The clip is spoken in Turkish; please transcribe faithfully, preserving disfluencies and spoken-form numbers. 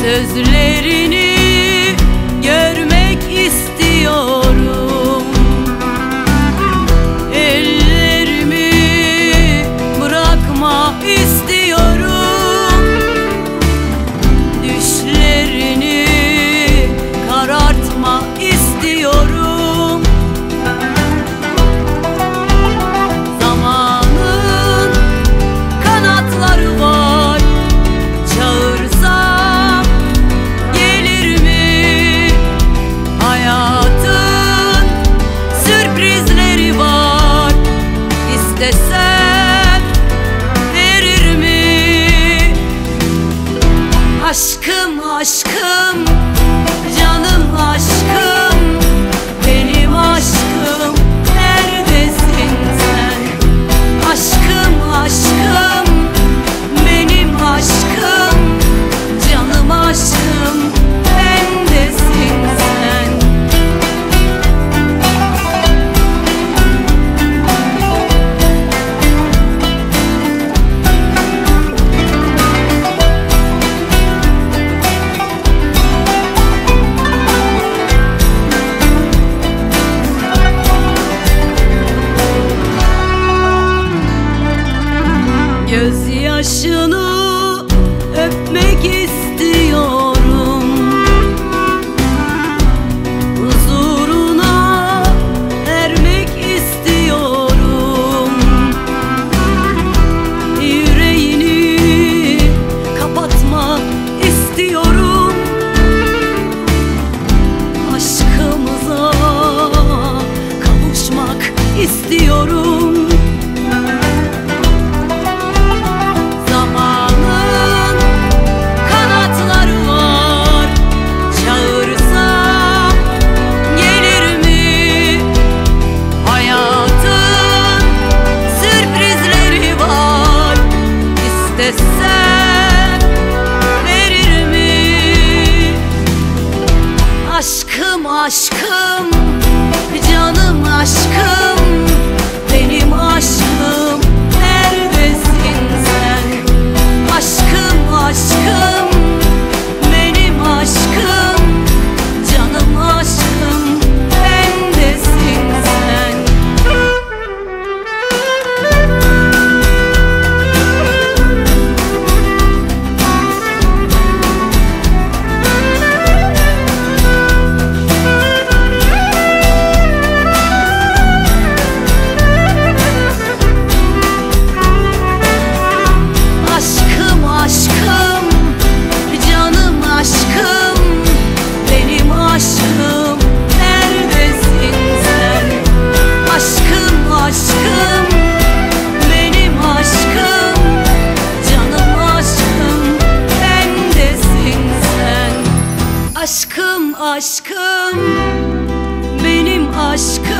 Sözlerini görmek istiyorum. Ellerimi bırakma istiyorum. Düşlerini karartma istiyorum. Zamanın kanatları var, çağırsam gelir mi? Hayatın sürprizleri var, istesem verir mi? Aşkım aşkım, canım aşkım, benim aşkım, neredesin sen? Aşkım aşkım, benim aşkım, canım aşkım, neredesin sen? Gözyaşını öpmek istiyorum. Huzuruna ermek istiyorum. Yüreğini kapatma istiyorum. Aşkımıza kavuşmak istiyorum. Sen verir mi? Aşkım aşkım, canım aşkım, benim aşkım, neredesin sen? Aşkım aşkım, benim aşkım, canım aşkım, neredesin sen? Aşkım aşkım, benim aşkım,